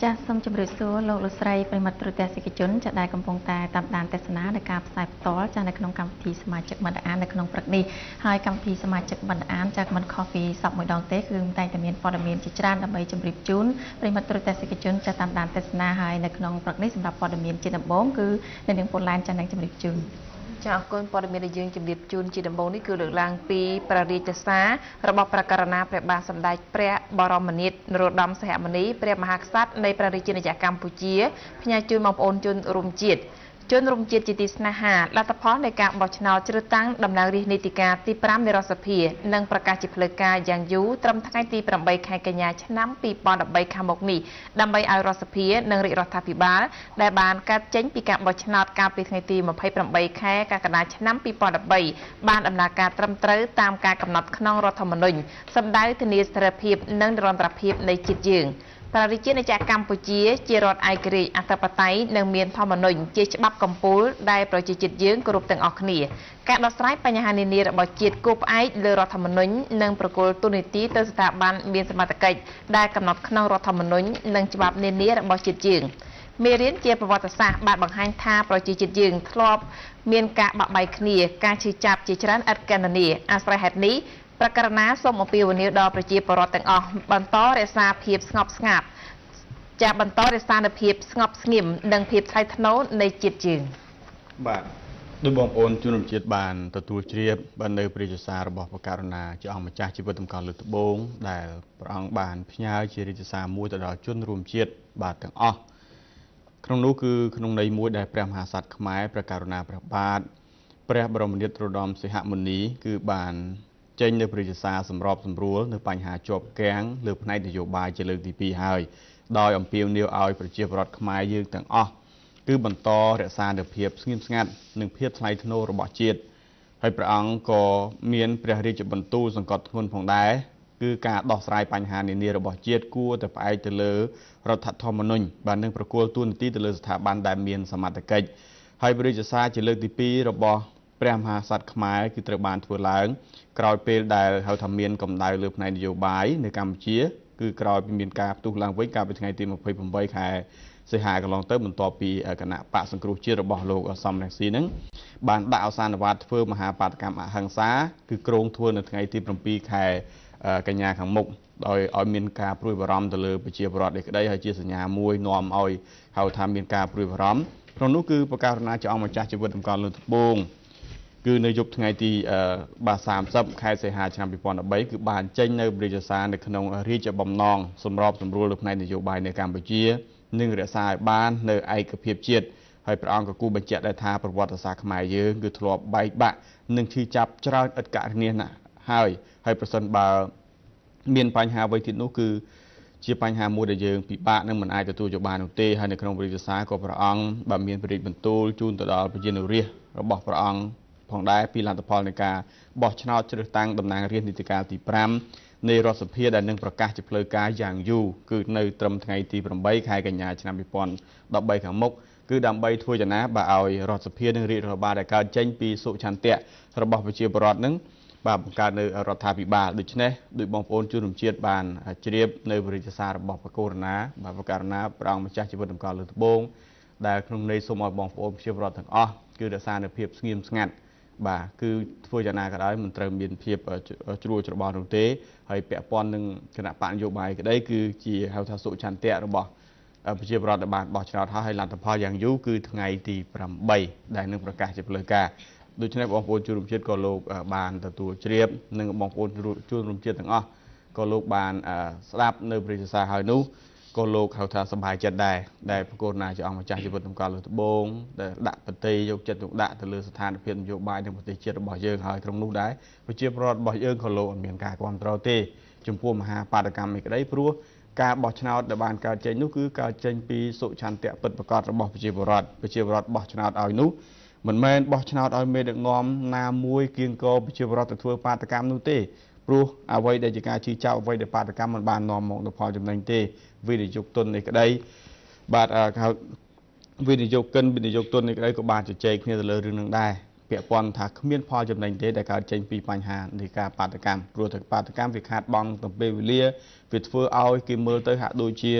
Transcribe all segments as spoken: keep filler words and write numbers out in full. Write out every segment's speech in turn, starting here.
ចាសសូមជម្រាបសួរលោកលោកស្រីប្រិមត្តប្រទេសសិកជនចាដែលកំពុងតែតាមដានទស្សនានៃការផ្សាយផ្ទាល់ចានៅក្នុងកម្មវិធីសមាជិកបណ្ឌអាននៅក្នុងព្រឹកនេះហើយកម្មវិធីសមាជិកបណ្ឌអានចាមិនខុសពីសពមួយដងទេគឺតែងតែមានព័ត៌មានជាច្រើនដើម្បីជម្រាបជូនប្រិមត្តប្រទេសសិកជនចាតាមដានទស្សនាហើយនៅក្នុងព្រឹកនេះសម្រាប់ព័ត៌មានជាដំបូងគឺនៅនឹងពូឡែនចានឹងជម្រាបជូនចាអរគុណព័ត៌មានដែលយើងជម្រាបជូនជាដំបូងនេះគឺលើកឡើងពីព្រះរាជសាររបស់ព្រះករុណាព្រះបាទសម្ដេចព្រះបរមនាថនរោត្តមសីហមុនីព្រះមហាក្សត្រនៃព្រះរាជាណាចក្រកម្ពុជាផ្ញើជូនបងប្អូនជនរួមជាតិជនរួមជាតិជាទីស្នេហាលទ្ធផលនៃការបោះឆ្នោតជ្រើសតាំងតំណាងរាស្ត្រនីតិកាលទីប្រាំនៃរដ្ឋសភានិងប្រកាសជាផ្លូវការយ៉ាងយូរត្រឹមថ្ងៃទីប្រាំបីខែកញ្ញាឆ្នាំពីរពាន់ដប់បីខាងមុខនេះដើម្បីឲ្យរដ្ឋសភានិងរាជរដ្ឋាភិបាលដែលបានកាត់ចេញពីការបោះឆ្នោតកាលពីថ្ងៃទីម្ភៃប្រាំបីខែកក្កដាឆ្នាំពីរពាន់ដប់បីបានដំណើរការត្រឹមត្រូវតាមការកំណត់ក្នុងរដ្ឋធម្មនុញ្ញសម្ដៅធានាស្ថិរភាពនិងនិរន្តរភាពនៃជាតិយើងព្រះរាជាណាចក្រកម្ពុជាជារដ្ឋឯករាជ្យអធិបតេយ្យនិងមានធម្មនុញ្ញជាច្បាប់កំពូលដែលប្រជាជាតិយើងគោរពទាំងអស់គ្នាការដោះស្រាយបញ្ហានានារបស់ជាតិគោលផ្អែកលើរដ្ឋធម្មនុញ្ញនិងប្រគល់ទូនីតិទៅស្ថាប័នមានសមត្ថកិច្ចដែលកំណត់ក្នុងរដ្ឋធម្មនុញ្ញនិងច្បាប់នានារបស់ជាតិយើងមេរៀនជាប្រវត្តិសាស្ត្របានបង្ហាញថាប្រជាជាតិយើងធ្លាប់មានការបាក់បែកគ្នាការឈឺចាប់ជាច្រើនឥតកណនាអាស្រ័យហេតុនេះប្រកាសណាសូមអំពាវនាវដល់ប្រជាពលរដ្ឋទាំងអស់បន្តរក្សាភាពស្ងប់ស្ងាត់ចាបន្តរក្សានូវភាពស្ងប់ស្ងៀមនិងភាពថ្លៃថ្នូរនៃជាតិយើងបាទដោយបងប្អូនជនរួមជាតិបានទទួលជ្រាបបាននៅព្រះរាជសាររបស់ព្រះករុណាជាអង្គម្ចាស់ជីវិតតម្កល់លើត្បូងដែលព្រះអង្គបានផ្ញើជារាជសារមួយទៅដល់ជនរួមជាតិបាទទាំងអស់ក្នុងនោះគឺក្នុងន័យមួយដែលព្រះមហាក្សត្រខ្មែរព្រះករុណាព្រះបាទព្រះបរមនាថនរោត្តមសីហមុនីគឺបានចេញនៅព្រះរាជសារសម្របសម្រួលនៅបញ្ហាជាប់គាំងលើផ្នែកនយោបាយជាលើកទីពីរហើយដោយអំពាវនាវឲ្យប្រជាពលរដ្ឋខ្មែរយើងទាំងអស់គឺបន្តរក្សានូវភាពស្ងៀមស្ងាត់និងភាពថ្លៃថ្នូររបស់ជាតិហើយព្រះអង្គក៏មានព្រះរាជបន្ទូលសង្កត់ធ្ងន់ផងដែរគឺការដោះស្រាយបញ្ហានានារបស់ជាតិគួរតែផ្អែកទៅលើរដ្ឋធម្មនុញ្ញបាននឹងប្រគល់ទូនាទីទៅលើស្ថាប័នដែលមានសមត្ថកិច្ចហើយព្រះរាជសារជាលើកទីពីររបស់ព្រះមហាក្សត្រខ្មែរគឺត្រូវបានធ្វើឡើងក្រោយពេលដែលហៅថាមានកម្ដៅលើផ្នែកនយោបាយនៅកម្ពុជាគឺក្រោយពីមានការផ្ទុះឡើងវិញកាលពីថ្ងៃទីម្ភៃប្រាំបីខែសីហាកន្លងទៅបន្ទាប់ពីគណៈបកសង្គ្រោះជាតិរបស់លោកសំរងស៊ីនឹងបានដាក់អសានវាតធ្វើមហាបាតកម្មអហិង្សាគឺគ្រោងធ្វើនៅថ្ងៃទីប្រាំពីរខែកញ្ញាខាងមុខដោយឲ្យមានការព្រួយបារម្ភទៅលើប្រជាពលរដ្ឋនេះក្តីហើយជាសញ្ញាមួយនាំឲ្យហៅថាមានការព្រួយបារម្ភក្នុងនោះគឺប្រកាសណាជាអង្គម្ចាស់ជីវិតតម្កល់លើត្បូងគឺនៅយប់ថ្ងៃទីបាទសាមសិបខែសីហាឆ្នាំពីរពាន់ដប់បីគឺបានចេញនៅព្រះរាជសារនៅក្នុងរាជបំណងសម្របសម្រួលលើផ្នែកនយោបាយនៅកម្ពុជានិងរក្សាឲ្យបាននៅឯកភាពជាតិហើយព្រះអង្គក៏គូបញ្ជាក់ដែរថាប្រវត្តិសាស្ត្រខ្មែរយើងគឺធ្លាប់បែកបាក់និងឈឺចាប់ច្រើនឥតកណនាណាស់ហើយហើយប្រសិនបើមានបញ្ហាអ្វីទៀតនោះគឺជាបញ្ហាមួយដែលយើងពិបាកនឹងមិនអាចទទួលយកបាននោះទេហើយនៅក្នុងព្រះរាជសារក៏ព្រះអង្គបានមានព្រះរាជបន្ទូលជូនទៅដល់ប្រជាជនរាស្ត្ររបស់ព្រះអង្គផងដែរពីលទ្ធផលនៃការបោះឆ្នោតជ្រើសតាំងតំណាងរាស្ត្រនីតិកាលទីប្រាំនៃរដ្ឋសភាដែលនឹងប្រកាសជាផ្លូវការយ៉ាងយូរគឺនៅត្រឹមថ្ងៃទីប្រាំបីខែកញ្ញាឆ្នាំពីរពាន់ដប់បីខាងមុខគឺដើម្បីធ្វើយ៉ាងណាបើឲ្យរដ្ឋសភានិងរាជរដ្ឋបាលដែលកើតចេញពីសុឆន្ទៈរបស់ប្រជាពលរដ្ឋនឹងបាទបង្កើតនៅរដ្ឋាភិបាលដូច្នេះដោយបងប្អូនជនរួមជាតិបានជ្រាបនៅព្រះរាជសាររបស់ព្រះករុណាបាទព្រះករុណាព្រះអង្គម្ចាស់ជីវិតតម្កល់លើត្បូងដែលក្នុងន័យសូមឲ្យបងប្អូនប្រជាពលរដ្ឋទាំងអស់គឺរក្សានូវភាពស្ងៀមស្ងាត់បាទគឺធ្វើយ៉ាងណាក៏ដោយមិនត្រូវមានភាពជ្រួលច្របល់នោះទេហើយពាក់ព័ន្ធនឹងគណៈបកនយោបាយក្តីគឺជាហៅថាសុឆន្ទៈរបស់ប្រជាពលរដ្ឋដែលបានបោះឆ្នោតហើយលទ្ធផលយ៉ាងយូរគឺថ្ងៃទីប្រាំបីដែលនឹងប្រកាសជាផ្លូវការដូច្នេះបងប្អូនជនរួមជាតិក៏លោកបានទទួលជ្រាបនិងបងប្អូនជនរួមជាតិទាំងអស់ក៏លោកបានស្ដាប់នៅព្រះរាជសារហើយនោះក៏លោកហៅថាសប្បាយចិត្តដែរដែលប្រកូនណាជាអង្គម្ចាស់ជីវិតតម្កល់លើត្បូងដែលដាក់ប្រតិយកចិត្តទុកដាក់ទៅលើស្ថានភាពនយោបាយនៅប្រទេសជាតិរបស់យើងហើយក្នុងនោះដែរប្រជាពលរដ្ឋរបស់យើងក៏លោកអត់មានការគ្រប់គ្រងទេចំពោះមហាបាតកម្មនេះក្តីព្រោះការបោះឆ្នោតដែលបានកើតចេញនោះគឺកើតចេញពីសុឆន្ទៈពិតប្រាកដរបស់ប្រជាពលរដ្ឋប្រជាពលរដ្ឋបោះឆ្នោតឲ្យនោះមិនមែនបោះឆ្នោតឲ្យមេដឹកនាំណាមួយគៀងគរប្រជាពលរដ្ឋទៅធ្វើបាតកម្មនោះទេព្រោះអ្វីដែលជាការជឿចោលអ្វីដែលបាតកម្មមិនបាននាំមកនូវផលចំណេញទេវិនិយោគទុននេះក្តីបាទហៅវិនិយោគិនវិនិយោគទុននេះក្តីក៏បានជជែកគ្នាទៅលើរឿងនឹងដែរពាក់ព័ន្ធថាគ្មានផលចំណេញទេដែលកើតចេញពីបញ្ហានៃការបាតកម្មព្រោះតែបាតកម្មវាខាតបង់ទៅពេលវេលាវាធ្វើឲ្យគេមើលទៅហាក់ដូចជា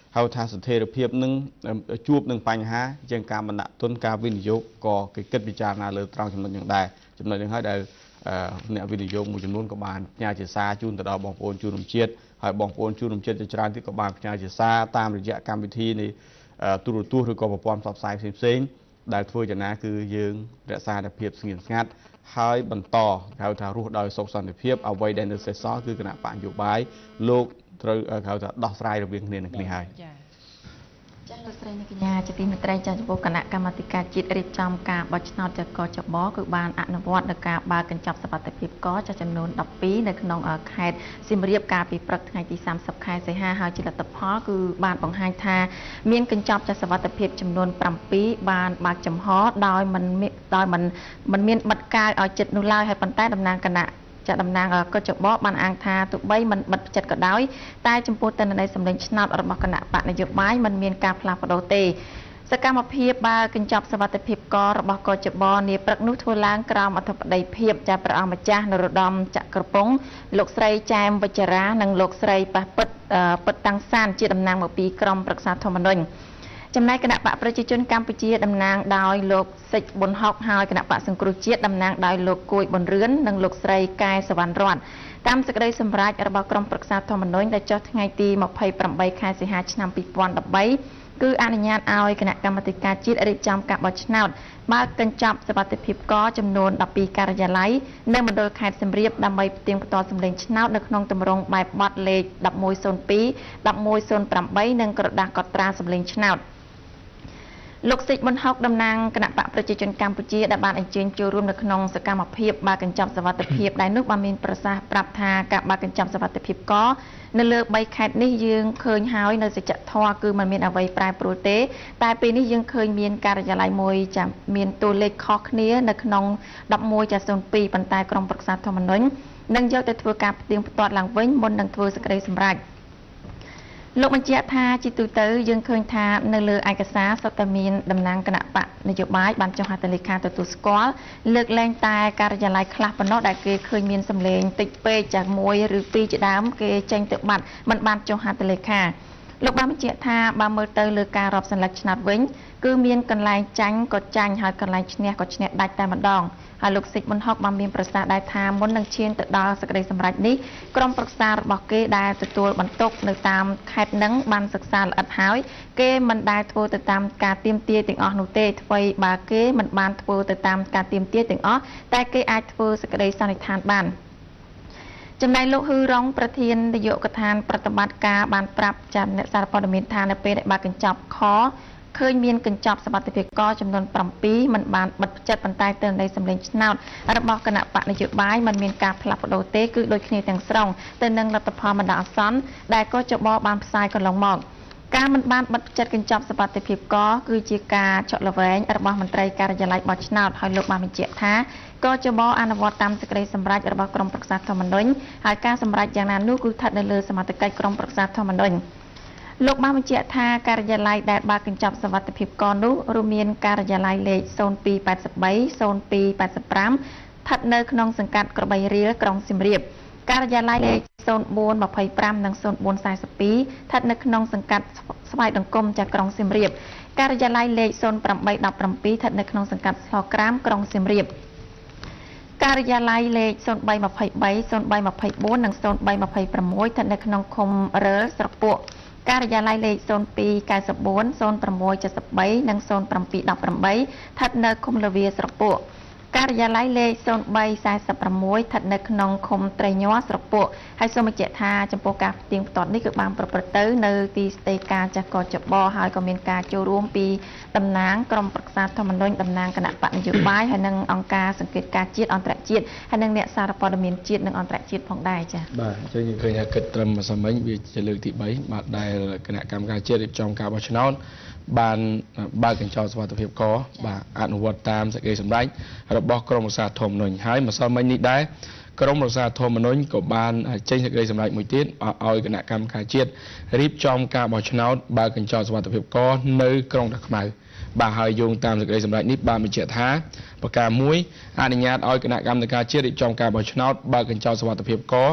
ហើយថាស្ថិរភាពនឹងជួបនឹងបញ្ហាជាងការបណ្ដាក់ទុនការវិនិយោគក៏គេគិតពិចារណាលើត្រង់ចំណុចយ៉ាងដែរចំណុចនេះហើយដែលអ្នកវិនិយោគមួយចំនួនក៏បានផ្ញើជាសារជូនទៅដល់បងប្អូនជនរួមជាតិហើយបងប្អូនជនរួមជាតិជាច្រើនទៀតក៏បានផ្ញើជាសារតាមរយៈកម្មវិធីនៃទូរទស្សន៍ឬក៏ប្រព័ន្ធផ្សព្វផ្សាយផ្សេងៗដែលធ្វើយ៉ាងណាគឺយើងរក្សាតែភាពស្ងៀមស្ងាត់ហើយបន្តហៅថារស់ដោយសុខសន្តិភាពអ្វីដែលនៅសេសសល់គឺគណៈបកនយោបាយលោកត្រូវហៅថាដោះស្រាយរវាងគ្នានឹងគ្នាហើយចា៎លោកស្រីនាងកញ្ញាជាទីមេត្រីចាចំពោះគណៈកម្មាធិការជាតិរៀបចំការបោះឆ្នោតចកចបគឺបានអនុវត្តនៅការបើកកញ្ចប់សវត្ថិភាពកចាចំនួនដប់ពីរនៅក្នុងខេត្តសៀមរាបកាលពីព្រឹកថ្ងៃទីសាមសិបខែសីហាហើយជាលទ្ធផលគឺបានបង្ហាញថាមានកញ្ចប់ចាសវត្ថិភាពចំនួនប្រាំពីរបានបើកចំហដោយមិនដោយមិនមិនមានបិទកាយឲ្យចិត្តនោះឡើយហើយប៉ុន្តែតំណាងគណៈចាតំណាងកចបបានអាងថាទោះបីមិនបិទចិត្តក៏ដោយតែចំពោះទិន្នន័យសម្លេងឆ្នោតរបស់គណៈបកនយោបាយមិនមានការផ្លាស់ប្ដូរទេសកម្មភាពបើកញ្ចប់សវត្ថិភាពករបស់កចបនាព្រឹកនោះធ្វើឡើងក្រោមអធិបតីភាពចាព្រះអង្គម្ចាស់នរោត្តមចក្រពង្សលោកស្រីចែមវិជ្ជរានិងលោកស្រីប៉ះពិតពិតតាំងសានជាតំណាងមកពីក្រមប្រឹក្សាធម្មនុញ្ញចំណែកគណៈបកប្រជាជនកម្ពុជាតំណាងដោយលោកសិចប៊ុនហុកហើយគណៈបកសង្គ្រោះជាតិតំណាងដោយលោកគួយប៊ុនរឿននិងលោកស្រីកែសវណ្ណរតន៍តាមសេចក្តីសម្រេចរបស់ក្រមប្រឹក្សាធម្មនុញ្ញដែលចុះថ្ងៃទីម្ភៃប្រាំបីខែសីហាឆ្នាំពីរពាន់ដប់បីគឺអនុញ្ញាតឲ្យគណៈកម្មាធិការជាតិរៀបចំការបោះឆ្នោតបើកកញ្ចប់សវត្ថិភាពកចំនួនដប់ពីរការិយាល័យនៅមណ្ឌលខេត្តសៀមរាបដើម្បីផ្ទៀងផ្ទាត់សម្លេងឆ្នោតនៅក្នុងទម្រង់បែបបទលេខដប់មួយសូន្យពីរ ដប់មួយសូន្យប្រាំបីនិងក្រដាសកត់ត្រាសម្លេងឆ្នោតលោកសិចប៊ុនហុកតំណាងគណៈបកប្រជាជនកម្ពុជាដែលបានអញ្ជើញចូលរួមនៅក្នុងសកម្មភាពបើកកញ្ចប់សវត្ថិភាពដែលនោះបានមានប្រសាសន៍ប្រាប់ថាការបើកកញ្ចប់សវត្ថិភាពកនៅលើបីខេត្តនេះយើងឃើញហើយនៅសច្ចធម៌គឺมันមានអ្វីប្រែប្រួលទេតែពេលនេះយើងឃើញមានការិយាល័យមួយចាមានតួលេខខុសគ្នានៅក្នុងដប់មួយសូន្យពីរប៉ុន្តែក្រមប្រឹក្សាធម្មនុញ្ញនឹងយកទៅធ្វើការផ្ទៀងផ្ទាត់ឡើងវិញមុននឹងធ្វើសេចក្តីសម្រេចលោកបញ្ជាក់ថាជាទូទៅយើងឃើញថានៅលើឯកសារសុទ្ធតែមានតំណាងគណៈបកនយោបាយបានចុះហត្ថលេខាទទួលស្គាល់លើកលែងតែការិយាល័យខ្លះប៉ុណ្ណោះដែលគេឃើញមានសម្លេងតិចពេកចាស់មួយឬពីរជាដើមគេចេញទៅបាត់មិនបានចុះហត្ថលេខាលោកបានបញ្ជាក់ថាបើមើលទៅលើការរាប់សន្លឹកឆ្នោតវិញគឺមានកន្លែងចាញ់ក៏ចាញ់ហើយកន្លែងឈ្នះក៏ឈ្នះដាច់តែម្ដងហើយលោកសិចប៊ុនហុកបានមានប្រសាសន៍ដែរថាមុននឹងឈានទៅដល់សេចក្តីសម្រេចនេះក្រុមប្រឹក្សារបស់គេដែលទទួលបន្ទុកនៅតាមខេត្តនឹងបានសិក្សាល្អិតហើយគេមិនដែលធ្វើទៅតាមការទាមទារទាំងអស់នោះទេអ្វីបើគេមិនបានធ្វើទៅតាមការទាមទារទាំងអស់តែគេអាចធ្វើសេចក្តីសន្និដ្ឋានបានចំណែកលោកហ៊ឺរងប្រធាននាយកដ្ឋានប្រតិបត្តិការបានប្រាប់ចាត់អ្នកសារព័ត៌មានថានៅពេលដែលបើកកញ្ចប់ខឃើញមានកញ្ចប់សវត្ថិភាពកចំនួនប្រាំពីរមិនបានបិទចិត្តប៉ុន្តែទិន្នន័យសម្លេងឆ្នោតរបស់គណៈបកនយោបាយមិនមានការផ្លាស់ប្ដូរទេគឺដូចគ្នាទាំងស្រុងទៅនឹងលទ្ធផលបណ្ដោះអាសន្នដែលកចបបានផ្សាយកន្លងមកការមិនបានបិទចិត្តកញ្ចប់សវត្ថិភាពកគឺជាការឆក់ល្វែងរបស់មន្ត្រីការិយាល័យបោះឆ្នោតហើយលោកបានបញ្ជាក់ថាកចបអនុវត្តតាមសេចក្តីសម្រេចរបស់ក្រុមប្រឹក្សាធម្មនុញ្ញហើយការសម្រេចយ៉ាងណានោះគឺស្ថិតនៅលើសមត្ថកិច្ចក្រុមប្រឹក្សាធម្មនុញ្ញលោកបានបញ្ជាក់ថាការិយាល័យដែលបើកកញ្ចប់សវត្ថិភាពកនោះរួមមានការិយាល័យលេខសូន្យពីរแปดបី សូន្យពីរแปดប្រាំស្ថិតនៅក្នុងសង្កាត់ក្របីរៀលក្រុងសៀមរាបការិយាល័យលេខសូន្យបួនยี่สิบห้าនិងសូន្យបួនสี่สิบสองស្ថិតនៅក្នុងសង្កាត់ស្វាយដង្គមចាស់ក្រុងសៀមរាបការិយាល័យលេខសូន្យแปดสิบเจ็ดស្ថិតនៅក្នុងសង្កាត់ស្លក្រាមក្រុងសៀមរាបការិយាល័យលេខសូន្យបីยี่สิบสาม សូន្យបីยี่สิบสี่និងសូន្យបីยี่สิบหกស្ថិតនៅក្នុងឃុំរើលស្រពួកការិយាល័យលេខសូន្យពីរเก้าสิบสี่ សូន្យหกเจ็ดสิบสามនិងសូន្យเจ็ดสิบแปดស្ថិតនៅឃុំលាវាស្រពួកការិយាល័យលេខសូន្យបីสี่สิบหกស្ថិតនៅក្នុងឃុំត្រីញ័រស្រពួកហើយសូមបញ្ជាក់ថាចំពោះការផ្ទៀងផ្ទាត់នេះគឺបានប្រព្រឹត្តទៅនៅទីស្តីការចាស់កចបហើយក៏មានការចូលរួមពីតំណាងក្រុមប្រឹក្សាធម្មនុញ្ញតំណាងគណៈបកនយោបាយហើយនិងអង្គការសង្កេតការណ៍ជាតិអន្តរជាតិហើយនិងអ្នកសារព័ត៌មានជាតិនិងអន្តរជាតិផងដែរចា៎បាទអញ្ចឹងយើងឃើញថាគិតត្រឹមម្សិលមិញវាជាលើកទីបីបាទដែលគណៈកម្មការជាតិរៀបចំការបោះឆ្នោតបានបើកកញ្ចប់សុវត្ថិភាពកបាទអនុវត្តតាមសេចក្តីសម្រេចរបស់ក្រមប្រឹក្សាធម្មនុញ្ញហើយម្សិលមិញនេះដែរក្រមប្រឹក្សាធម្មនុញ្ញក៏បានចេញសេចក្តីសម្រេចមួយទៀតឲ្យគណៈកម្មការជាតិរៀបចំការបោះឆ្នោតបើកកញ្ចប់សុវត្ថិភាពកនៅក្រុងតាខ្មៅបាទហើយយោងតាមសេចក្តីសម្រេចនេះបានបញ្ជាក់ថាប្រការមួយអនុញ្ញាតឲ្យគណៈកម្មការជាតិរៀបចំការបោះឆ្នោតបើកកញ្ចប់សុវត្ថិភាពក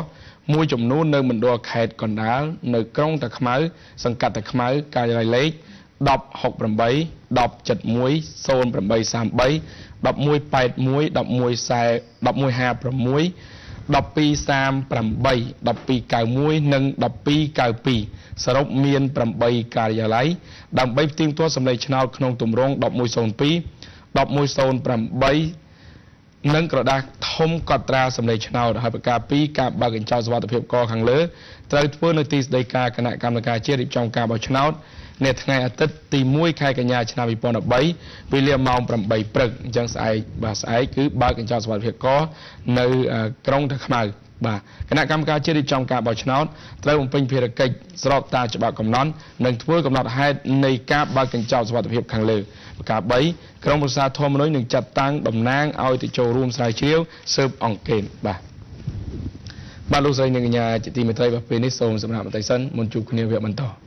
មួយចំនួននៅមណ្ឌលខេត្តកណ្ដាលនៅក្រុងតាខ្មៅសង្កាត់តាខ្មៅការិយាល័យលេខដប់ហុកប្រាំបី ដប់ចិតមួយ ศูนย์ ប្រាំបី សាម បី ដប់មួយ ប៉ែត មួយ ដប់មួយ សែ ដប់មួយ ហា ប្រាំមួយ ដប់ពីរ សាម ប្រាំបី ដប់ពីរ កៅមួយ និង ដប់ពីរ កៅពីរ សរុបមានប្រាំបីការិយាល័យដើម្បីផ្ទៀងផ្ទាត់សម្លេងឆ្នោតក្នុងទម្រង់ដប់មួយ ศูนย์ ពីរ ដប់មួយ ศูนย์ ប្រាំបី និងក្រដាសធំកត់ត្រាសម្លេងឆ្នោតហើយប្រការពីរការបើកកញ្ចក់សុវត្ថិភាពកខាងលើត្រូវធ្វើនៅទីស្តីការគណៈកម្មការជាតិរៀបចំការបោះឆ្នោតនៅថ្ងៃអាទិត្យទីមួយខែកញ្ញាឆ្នាំ ពីរពាន់ដប់បី វេលាម៉ោង ប្រាំបី ព្រឹកអញ្ចឹងស្អែកបាទស្អែកគឺបើកកញ្ចក់សុវត្ថិភាពកនៅក្រុងតាខ្មៅបាទគណៈកម្មការជាតិរៀបចំការបោះឆ្នោតត្រូវបំពេញភារកិច្ចស្របតាមច្បាប់កំណត់និងធ្វើកំណត់ហេតុនៃការបើកកញ្ចក់សុវត្ថិភាពខាងលើប្រការបីក្រុមប្រឹក្សាធម្មនុញ្ញនឹងចាត់តាំងតំណាងឲ្យទៅចូលរួមស្រាវជ្រាវស៊ើបអង្កេតបាទបាទលោកស្រីនិងកញ្ញាជាទីមេត្រីបាទពេលនេះសូមសម្រាប់បន្តិចសិនមុនជួបគ្នាវគ្គបន្ត